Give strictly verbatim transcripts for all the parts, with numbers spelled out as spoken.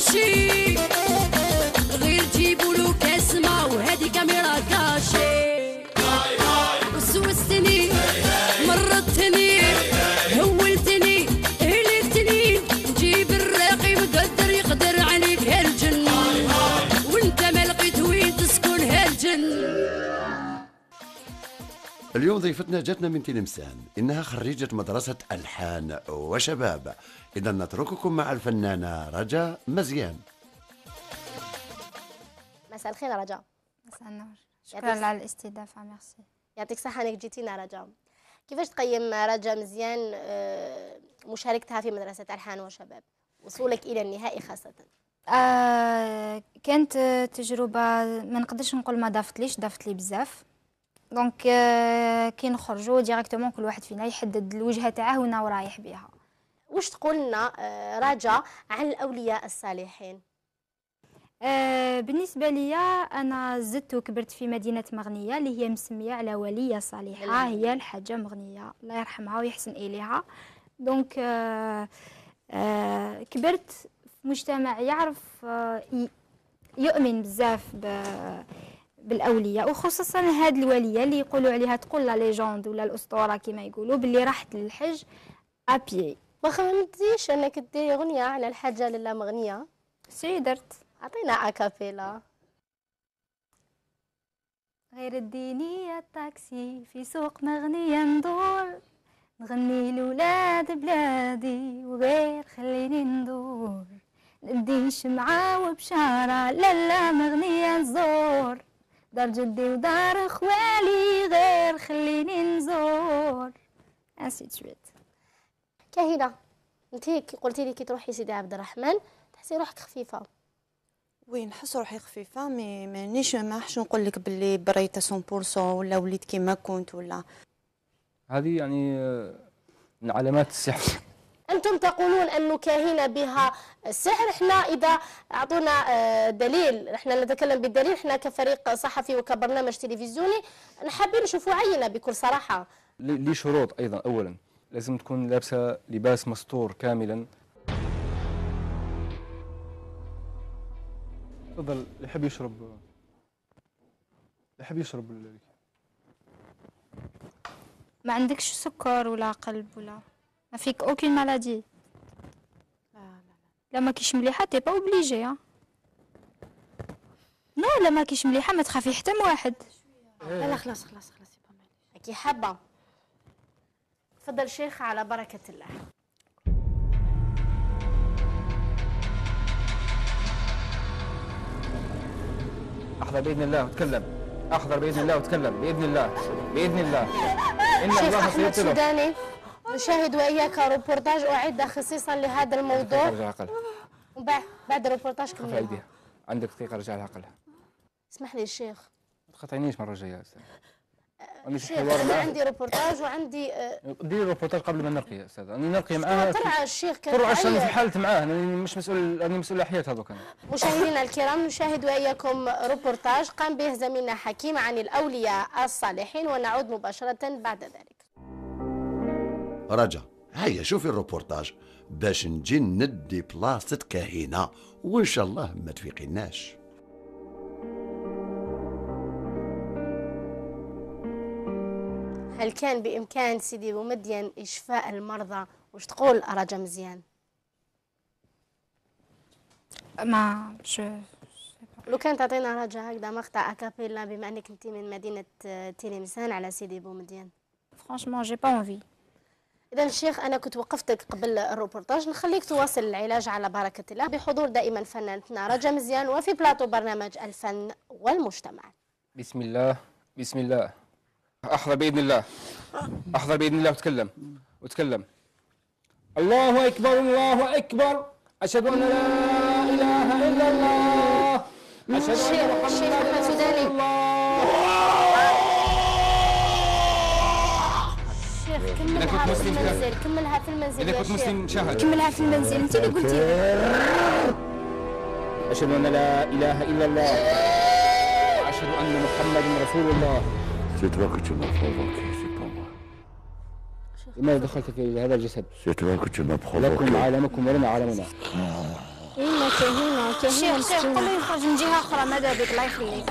ماشي غير جيبوا له كاس ما وهذه كاميرا كاشي وسوستني مرضتني هولتني هلكتني جيب الراقي مقدر يقدر عليك هالجن وانت ما لقيت وين تسكن هالجن. اليوم ضيفتنا جاتنا من تلمسان، إنها خريجة مدرسة ألحان وشباب. إذا نترككم مع الفنانة رجاء مزيان. مساء الخير رجاء. مساء النور، شكرا على الاستضافة. ميرسي. يعطيك الصحة انك جيتينا رجاء. كيفاش تقيم رجاء مزيان مشاركتها في مدرسة ألحان وشباب، وصولك إلى النهائي خاصة؟ آه كانت تجربة ما نقدرش نقول ما ضافتليش، ضافت لي بزاف. دونك آه كي نخرجوا ديريكتومون كل واحد فينا يحدد الوجهة تاعه وين رايح بها. واش تقول لنا آه رجاء عن الأولياء الصالحين؟ آه بالنسبة لي أنا زدت وكبرت في مدينة مغنية اللي هي مسمية على ولية صالحة، هي الحاجة مغنية الله يرحمها ويحسن إليها. دونك آه آه كبرت في مجتمع يعرف آه يؤمن بزاف بالأولياء، وخصوصا هاد الولية اللي يقولوا عليها تقول لا ليجوند ولا الأسطورة كما يقولوا، باللي راحت للحج أبيي. ما خممتيش أنك ديري أغنية على الحاجة لله مغنية؟ سي درت، عطينا أكابيلا. غير اديني الطاكسي في سوق مغنية ندور نغني لولاد بلادي، وغير خليني ندور ندي شمعة وبشارة لالا مغنية نزور دار جدي ودار خوالي، غير خليني نزور انسي تشويت. كاهنة، انتي قلتي لي كي تروحي سيدي عبد الرحمن تحسي روحك خفيفة؟ وي نحس روحي خفيفه، مي مانيش ما حش نقول لك باللي بريت مية بالمية ولا وليت كيما كنت ولا. هذه يعني من علامات السحر. انتم تقولون انه كاهنه بها السحر، احنا اذا اعطونا دليل، احنا نتكلم بالدليل، احنا كفريق صحفي وكبرنامج تلفزيوني حابين نشوفوا عينه بكل صراحه. لي شروط ايضا، اولا لازم تكون لابسه لباس مستور كاملا. تفضل، اللي يحب يشرب اللي يحب يشرب. ما عندكش سكر ولا قلب ولا ما فيك اوكين مالادي؟ لا لا لا ما كيش مليحه تي با اوبليجي. ها نو لا ما كيش مليحه ما تخافي حتى من واحد. لا لا خلاص خلاص خلاص كي حابه. تفضل شيخ على بركه الله. احضر باذن الله وتكلم، احضر باذن الله وتكلم باذن الله باذن الله. ان شيخ الله احمد سيطلب. سوداني نشاهد واياك روبورتاج اعد خصيصا لهذا الموضوع. رجع عقلها. وبعد بعد الروبورتاج كملها. ايديها، عندك دقيقه رجع لها عقلها. اسمح لي الشيخ. ما تقاطعنيش المره الجايه استاذ. شيخ انا عندي روبورتاج وعندي ديري روبورتاج قبل ما نلقي يا استاذ. انا نلقي معاها طلع الشيخ كان طلع عشان في حالة معاه، انا مش مسؤول، انا مسؤول حياة هذوك. انا مشاهدينا الكرام نشاهد واياكم روبورتاج قام به زميلنا حكيم عن الاولياء الصالحين، ونعود مباشرة بعد ذلك. رجا هيا شوفي الروبورتاج باش نجي ندي بلاصة كاهنة وان شاء الله ما تفيقيناش. هل كان بإمكان سيدي بومدين إشفاء المرضى؟ وش تقول رجا مزيان؟ ما شو لو كان تعطينا رجا هكذا مقطع أكابيلا بما أنك أنت من مدينة تلمسان على سيدي بومدين. فرانشمون جي با انفي. إذا الشيخ أنا كنت وقفتك قبل الروبورتاج، نخليك تواصل العلاج على بركة الله بحضور دائما فنانتنا رجا مزيان وفي بلاطو برنامج الفن والمجتمع. بسم الله بسم الله. احضر باذن الله، احضر باذن الله وتكلم وتكلم. الله اكبر الله اكبر، اشهد ان لا اله الا الله، اشهد ان محمدا رسول الله. شيخ كملها في المنزل، كملها في المنزل. اذا كنت مسلم شاهد كملها في المنزل، انت اللي قلتي. اشهد ان لا اله الا الله، اشهد ان محمدا رسول الله. C'est toi que tu m'as provoqué, c'est pas moi. لماذا دخلت في هذا الجسد؟ C'est toi que tu m'as provoqué. لكم عالمكم ولنا عالمنا. إما كاهنة كاهنة الشيخ الشيخ قول له مسكينة. يخرج من جهه اخرى ماذا بك الله يخليك.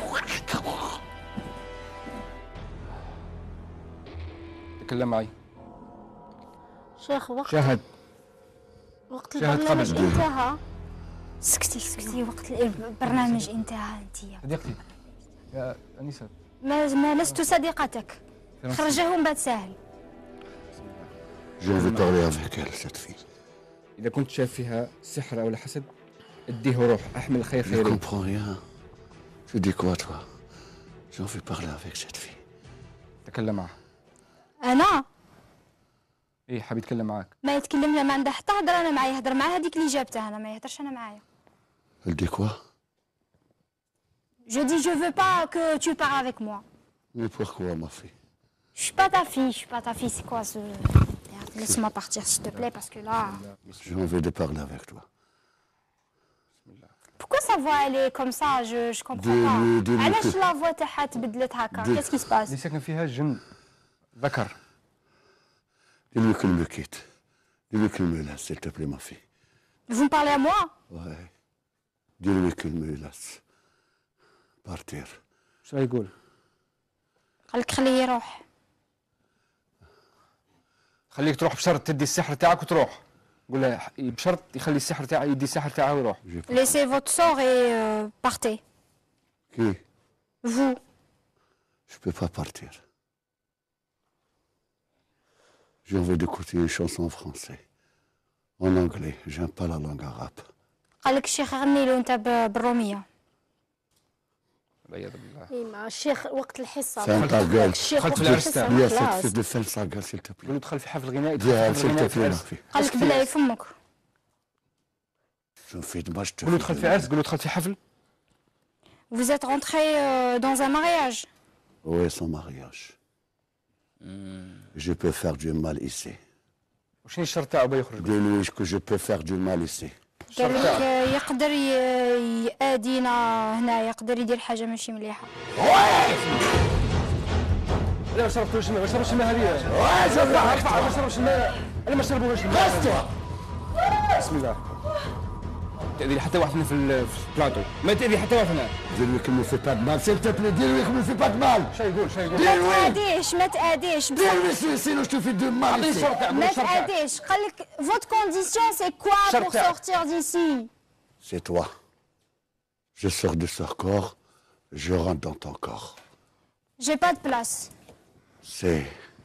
تكلم معي. شيخ وقت شاهد. وقت شاهد البرنامج قبل. انتهى. سكتي سكتي وقت البرنامج انتهى انتيا. صديقتي يا انسه. ما, ما لست صديقتك. خرجه من بعد ساهل. J'ai envie de parler avec elle, cette fille. اذا كنت شايف فيها سحر او حسد اديه روح احمل الخير Je خيري. comprends rien. Tu dis quoi, toi? J'ai envie de parler avec cette fille. تكلم معها. انا ايه حاب يتكلم معاك. ما يتكلم لا ما عنده حتى هضره انا معايا يهضر معاه هذيك اللي جابته انا ما يهضرش انا معايا. Elle dit quoi? Je dis je veux pas que tu parles avec moi. Mais pourquoi, ma fille? Je suis pas ta fille, je suis pas ta fille, c'est quoi ce... Laisse-moi partir s'il te plaît parce que là... J'ai envie de parler avec toi. Pourquoi sa voix elle est comme ça? Je, je comprends Dis-lui- pas. dis-lui علاش que- la voix تاعها تبدلت هكا؟ Dis- Qu'est-ce qui se passe? اللي ساكن فيها جن ذكر. Dis-lui qu'elle me quitte. Dis-lui qu'elle me laisse, s'il te plaît, ma fille. Vous me parlez à moi? Ouais. Dis-lui qu'elle me laisse. Partir. شو يقول؟ قال لك خليه يروح. خليك تروح بشرط تدي السحر تاعك وتروح. قول له بشرط يخلي السحر تاعه يدي السحر تاعه ويروح. Laissez votre sort et euh, partez. Qui? Vous. Je peux pas partir. J'ai envie d'écouter une chanson en français. En anglais. J'aime pas la langue arabe. قال لك الشيخ غني له انت ب- بالروميه. والعياذ بالله. إما الشيخ وقت الحصة. Ferme ta gueule. الشيخ دخلت وقت في العرس الحصة تاعك. Dis à cette خلاص. fille de fermer sa gueule, s'il te plaît. قول له دخل في حفل غنائي. Dis à elle, دخل في s'il حفل te غنائي plaît, في ma عرس. fille. قال لك بالله يفمك. Je fais de moi, je te قول له fais دخل de في mal. عرس. قول له دخل في حفل. Vous êtes rentré euh, dans un mariage. Oui, son mariage. Je peux faire du mal ici. وشنو الشرط تاعو باغي يخرج؟ Dis-lui que je peux faire du mal ici. قال لك آه، يقدر ي- يأذينا هنا يقدر يدير حاجه ماشي مليحه. انا ما شربتوش الماء. ما شربش الماء هذه. ارفع ارفع. ما شربش الماء. انا ما شربوش الماء. بسم الله. تأذي حتى واحد هنا في ال- في البلاطو. ما تأذي حتى واحد هنا. Dis-lui qu'il ne me fait pas de mal, s'il te plaît. Dis-lui qu'il ne me fait pas de mal. شو يقول؟ شو يقول؟ ما تأذيش ما تأذيش بصح Dis-lui, sinon je te fais du mal ici. الشرط تاعك. ما الشرط تاعك. تأذيش. قال لك votre condition c'est quoi شرط pour تاعك. sortir d'ici? C'est toi. Je sors de ce corps, je rentre dans ton corps. J'ai pas de place. C'est...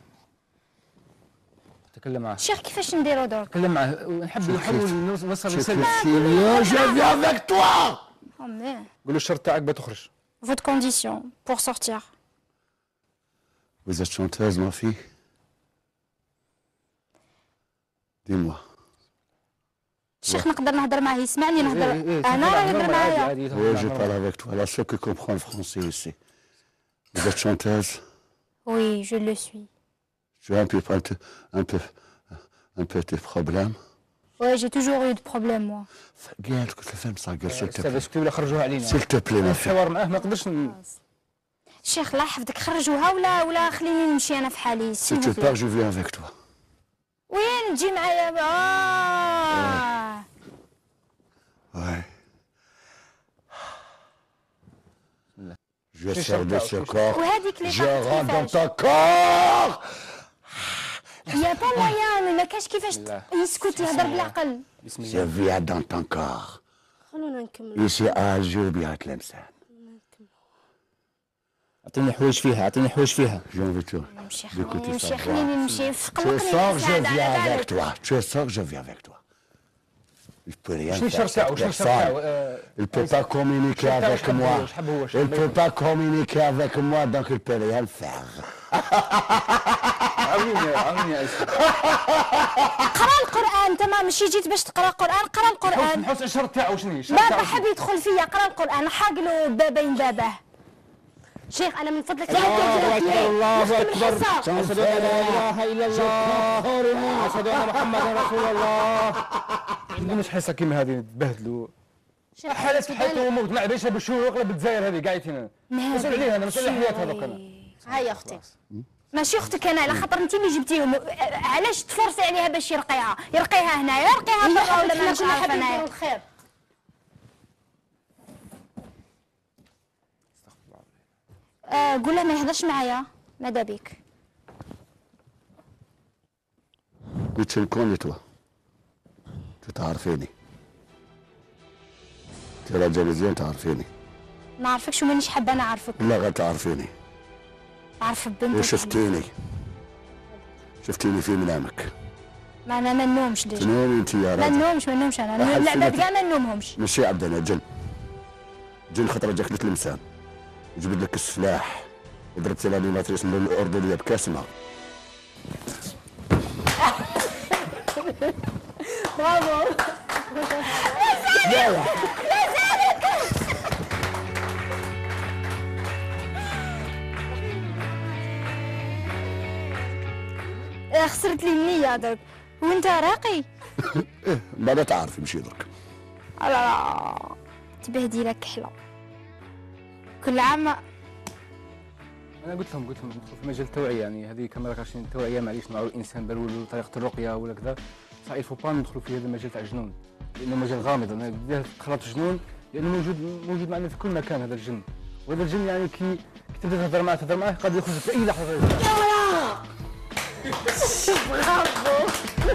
تكلم معاه. الشيخ كيفاش نديرو درك؟ تكلم معاه. نحب نحاول نوصل Je رسالة. te signale, je viens avec toi. Oh merde. قول له الشرط تاعك بتخرج. Votre condition pour sortir. Vous êtes chanteuse, ma fille? Dis-moi. الشيخ نقدر نهضر معاه يسمعني نهضر إيه، إيه، انا راه يهضر نورمال، معايا. عادي، عادي، Oui, je نورمال. parle avec toi. La seule qui comprend le français ici. Vous êtes chanteuse? Oui, je le suis. Tu as un peu, un peu, un peu, un peu tes problèmes? Ouais, j'ai toujours eu de problèmes moi. Gueule, que tu fermes sa gueule, s'il te استاذ plaît. اسكتي ولا خرجوها علينا. S'il te plaît, ma fille. الحوار معاه ما نقدرش ن- الشيخ الله يحفظك خرجوها ولا ولا خليني نمشي انا في حالي. Si s'il tu vous plaît. pars, je viens avec toi. وين تجي معايا؟ آه. Ouais. Je C'est sors de ça, ce c'est corps. وهذيك اللي Je طاحت rentre dans كيفاش؟ ton corps. يا با مويان ما كاش كيفاش الله. يسكت يهضر بالعقل. بسم Je الله. viens dans ton corps. خلونا نكمل. Ici à Alger, Tlemcen. اعطيني حوايج فيها. اعطيني حوايج فيها. J'ai envie de نمشي d'écouter خليني sa نمشي voix. خليني نمشي Tu فقلقني sors, je سعد viens على avec بالك. toi. Tu sors, je viens avec toi. Il peut rien شنو faire. الشرط تاعو؟ cette شنو الشرط personne. تاعو؟ آه، Il ne peut pas communiquer شحال avec شحال moi. هو؟ شحال هو؟ Il شحال ne peut pas communiquer avec moi, donc il ne peut rien faire. عاونيني عاونيني يا اسكت. قرا القران انت ما مشي جيت باش تقرا قران قرا القران. نحوس الشرط تاعو شنو هي؟ الشرط بابا تاعو حب يدخل فيا قرا القران حاق له بابين باباه. شيخ أنا من فضلك الله اكبر. الله اكبر. الحصة. اشهد ان لا اله الا الله. اشهد ان محمدا رسول الله. مش حصه كيما هذه تبهدلوا. شيخ حالات في حياته وموت ما عرفش بالشهور اغلب الجزائر هذه قاعد هنا. مسؤول عليها انا مسؤول على حياتها دوك انا. هاي أختي. ماشي اختك انا على خاطر انت اللي جبتيهم. علاش تفرسي عليها باش يرقيها؟ يرقيها هنايا يرقيها برا ولا ما إحنا مش كنا عارفه حابين نديروا انايا. الخير. آه قول له ما يهضرش معايا ماذا بيك. قلت كوني توا تعرفيني، انت راجل مزيان تعرفيني. نعرفك شو مانيش حابه نعرفك. لا غير تعرفيني. عارفه بنتك. وشفتيني شفتيني في منامك. ما انا ما نومش ديجا. تنومي انت يا ما راجل. نومش ما نومش انا أحس اللعبات إنك- كاع ما نومهمش. ماشي عبدنا جن جن خطره جاك للمسان وجبد لك السلاح وضربت الانيماتريس من الاردنيه بكاس ماء. برافو. آه، خسرت لي النية درك. وانت راقي؟ ايه بعدا تعرفي ماشي درك. لا تبهدي لك كحلة كل عام. انا قلت لهم قلت لهم ندخل في مجال التوعيه، يعني هذه كما راكش التوعيه معليش نوعوا الانسان بل ولا طريقه الرقيه ولا كذا، صح الفو با ندخلوا في هذا المجال تاع الجنون، لانه مجال غامض. انا بديت تخلط جنون لانه موجود موجود معنا في كل مكان هذا الجن، وهذا الجن يعني كي كي تبدا تهضر معاه تهضر معاه قد يخرج في اي لحظه. برافو.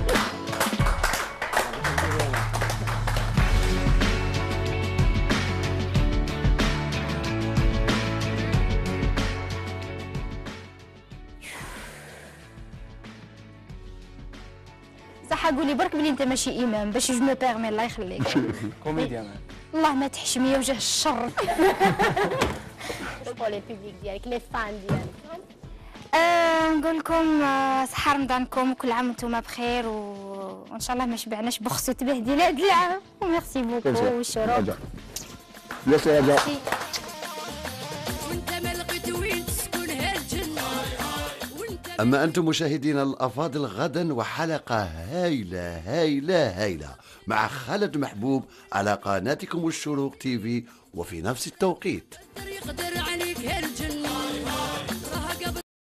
صح قولي برك بلي انت ماشي امام باش جو مو بيرمي الله يخليك. كوميديان. الله ما تحشمي وجه الشر. شكون لي بيبليك ديالك لي فان ديالك؟ آه نقول لكم آه صحة رمضانكم وكل عام وانتم بخير و... وان شاء الله ما شبعناش بخس وتبهديل هاد العام وميرسي بوكو والشروق. رجع ياك يا رجع. وانت ما لقيت وين تسكن هالجنة. أما أنتم مشاهدينا الأفاضل، غدا وحلقة هايلة هايلة هايلة مع خالد محبوب على قناتكم الشروق تي في وفي نفس التوقيت. يقدر عليك هالجنة.